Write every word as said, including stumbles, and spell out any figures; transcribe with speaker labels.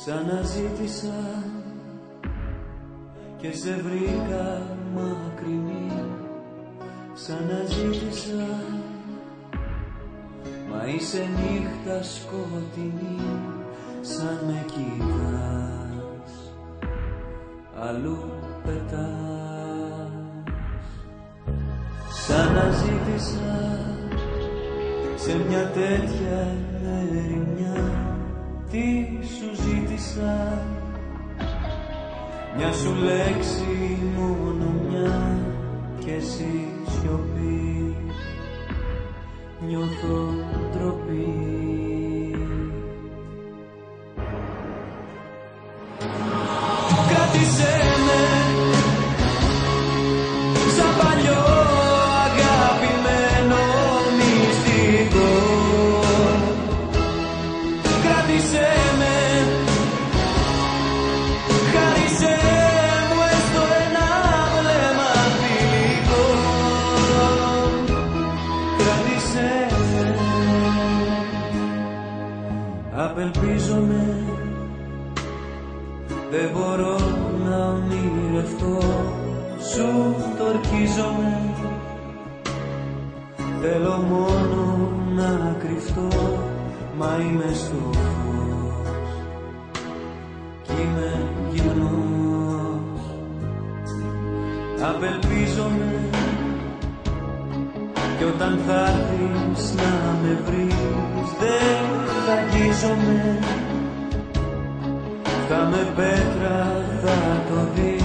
Speaker 1: Ξαναζήτησα και σε βρήκα μακρινή. Ξαναζήτησα, μα είσαι νύχτα σκοτεινή. Σαν με κοιτάς, αλλού πετάς. Ξαναζήτησα σε μια τέτοια ερημιά. Τι σου ζήτησα, μια σου λέξη, μόνο μια, κι εσύ σιωπή. Νιώθω ντροπή. Κράτησέ με σαν παλιό αγαπημένο μυστικό. Κράτησέ με, χάρισέ μου έστω ένα βλέμμα φιλικό. Κράτησέ με, απελπίζομαι, δεν μπορώ να ονειρευτώ, σου τορκίζομαι. Θέλω μόνο να κρυφτώ, μα είμαι στο φως κι είμαι γυμνός. Απελπίζομαι κι όταν θα έρθεις να με βρεις, δεν θα αγγίζομαι. Θα με πέτρα, θα το δεις.